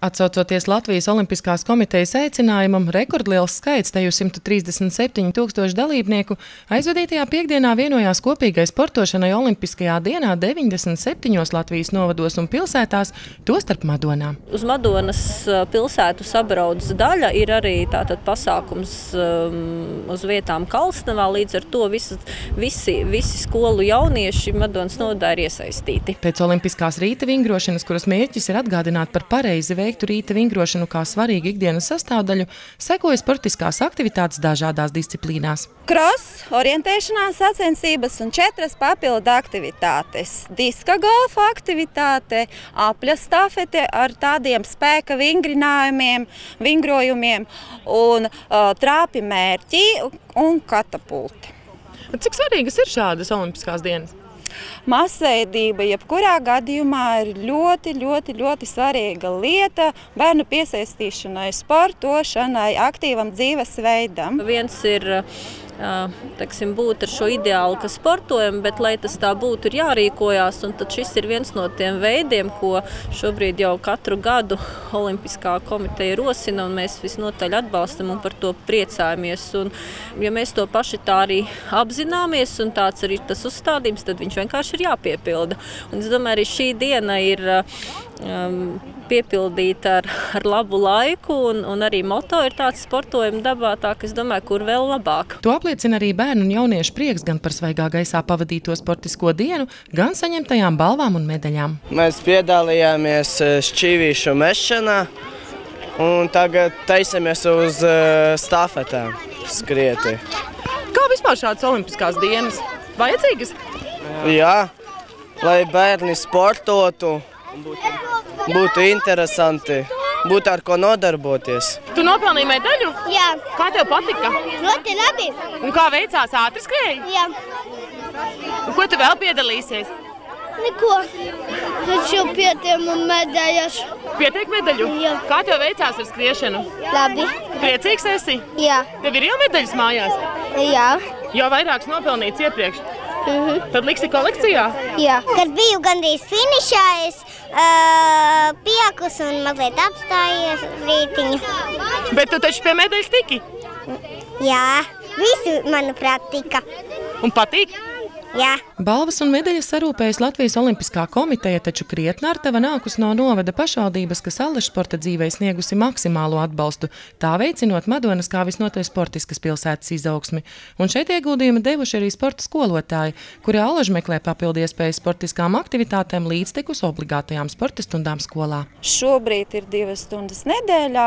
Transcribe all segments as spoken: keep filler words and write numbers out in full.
Atsaucoties Latvijas Olimpiskās komitejas aicinājumam, rekordliels skaits, teju simt trīsdesmit septiņi tūkstoši dalībnieku, aizvadītajā piekdienā vienojās kopīgai sportošanai Olimpiskajā dienā deviņdesmit septiņos Latvijas novados un pilsētās, tostarp Madonā. Uz Madonas pilsētu sabrauc daļa ir arī tātad pasākums um, uz vietām Kalsnavā, līdz ar to visi, visi, visi skolu jaunieši Madonas novadā ir iesaistīti. Pēc olimpiskās rīta vingrošanas, kuras mērķis ir atgādināt par pareizi veiktu rīta vingrošanu kā svarīgu ikdienas sastāvdaļu, sekoja sportiskās aktivitātes dažādās disciplīnās. Cross, orientēšanās sacensības un četras papildu aktivitātes. Diska golfa aktivitāte, apļa stafete ar tādiem spēka vingrinājumiem, vingrojumiem un uh, trāpi mērķi un katapulti. Cik svarīgas ir šādas olimpiskās dienas? Masveidība jebkurā gadījumā ir ļoti, ļoti, ļoti svarīga lieta bērnu piesaistīšanai, sportošanai, aktīvam dzīvesveidam. Viens ir teiksim, būt ar šo ideālu, ka sportojam, bet, lai tas tā būtu, ir jārīkojās, un tad šis ir viens no tiem veidiem, ko šobrīd jau katru gadu Olimpiskā komiteja rosina, un mēs visnotaļ atbalstam un par to priecājamies. Un, ja mēs to paši tā arī apzināmies, un tāds arī tas uzstādījums, tad viņš vienkārši ir jāpiepilda. Un es domāju, arī šī diena ir um, piepildīta ar, ar labu laiku, un, un arī moto ir tāds sportojuma dabā, tā, ka es domāju, kur vēl labāk. To apliecina arī bērnu un jauniešu prieks gan par svaigā gaisā pavadīto sportisko dienu, gan saņemtajām balvām un medaļām. Mēs piedalījāmies šķīvīšu mešanā un tagad taisamies uz stafetēm skrieti. Kā vispār šādas olimpiskās dienas? Vajadzīgas? Jā, lai bērni sportotu, būtu interesanti, būtu ar ko nodarboties. Tu nopelnīji medaļu? Jā. Kā tev patika? Ļoti labi. Un kā veicās, ātri skrēji? Jā. Un ko tu vēl piedalīsies? Neko. Es jau pietiemu medaļas. Pietiek medaļu? Jā. Kā tev veicās ar skriešanu? Labi. Priecīgs esi? Jā. Tev ir jau medaļas mājās? Jā. Jau vairākas nopelnīts iepriekš? Mhm. Tad liksi kolekcijā? Jā. Kad biju gandrīz finišā, es uh, piekus un mazliet apstājies rītiņu. Bet tu taču pie medaļas tiki? Jā. Visu, manuprāt, tika. Un patīk? Jā. Balvas un medaļas sarūpējas Latvijas Olimpiskā komiteja, taču krietna artava nākus no novada pašvaldības, kas allaž sporta dzīvei sniegusi maksimālo atbalstu, tā veicinot Madonas kā visnotaļ sportiskas pilsētas izaugsmi. Un šeit ieguldījumi devuši arī sporta skolotāji, kuri allaž meklē papildu iespējas sportiskām aktivitātēm līdztekus obligātajām sporta stundām skolā. Šobrīd ir divas stundas nedēļā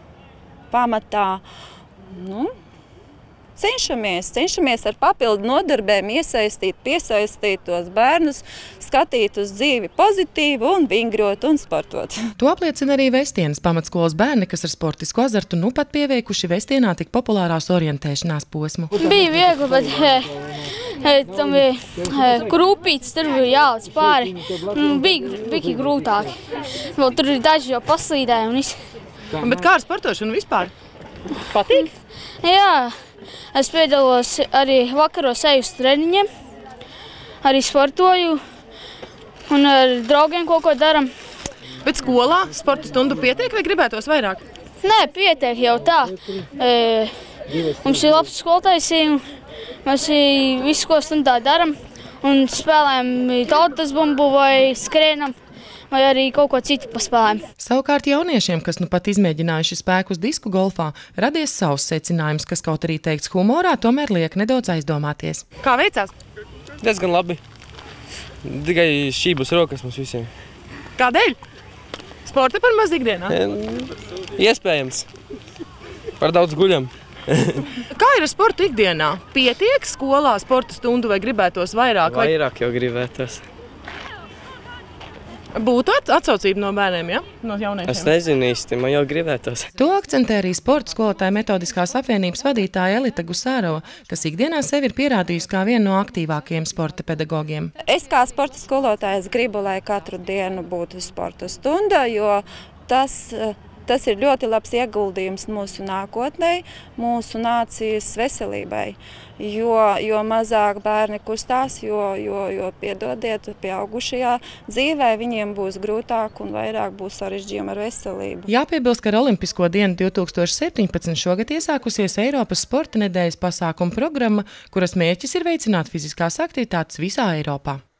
pamatā. Nu, Cenšamies, cenšamies ar papildu nodarbēm iesaistīt, piesaistīt tos bērnus, skatīt uz dzīvi pozitīvu un vingrot un sportot. To apliecina arī Vestienas pamatskolas bērni, kas ar sportisku azartu nu pat pieveikuši Vestienā tik populārās orientēšanās posmu. Bija viegli, bet he, he, tam bija krūpītis, tur bija jālic pāri. Bija, bija grūtāk. Vēl tur ir daži jau paslīdēja un viss. Bet kā ar sportošanu vispār? Patīk? Jā. Es piedalos arī vakaros eju uz treniņiem, arī sportoju un ar draugiem kaut ko daram. Bet skolā sporta stundu pietiek vai gribētos vairāk? Nē, pietiek jau tā. E, mums ir labs skolotājs un mēs visu, ko stundā daram un spēlējam tautas bumbu vai skrēnam. Vai arī kaut ko citu paspēlēm. Savukārt jauniešiem, kas nu pat izmēģinājuši spēkus disku golfā, radies savs secinājums, kas kaut arī teikts humorā, tomēr liek nedaudz aizdomāties. Kā veicās? Diezgan labi. Tikai šķības rokas mums visiem. Kādēļ? Sporta par maz ikdienā? Iespējams. Par daudz guļam. Kā ir ar sportu ikdienā? Pietiek skolā sporta stundu vai gribētos vairāk? Vairāk jau gribētos. Būtu atsaucība no bērniem, ja? No jauniešiem? Es nezinu īsti, man jau gribētos. To akcentē arī sporta skolotāja metodiskās apvienības vadītāja Elita Gusārova, kas ikdienā sevi ir pierādījusi kā vienu no aktīvākajiem sporta pedagogiem. Es kā sporta skolotājs gribu, lai katru dienu būtu sporta stunda, jo tas tas ir ļoti labs ieguldījums mūsu nākotnē, mūsu nācijas veselībai. Jo, jo mazāk bērni kustās, jo, jo, jo piedodiet, pieaugušajā dzīvē viņiem būs grūtāk un vairāk būs sarežģījumi ar veselību. Jāpiebilst, ka ar Olimpisko dienu divi tūkstoši septiņpadsmit šogad iesākusies Eiropas sporta nedēļas pasākuma programma, kuras mērķis ir veicināt fiziskās aktivitātes visā Eiropā.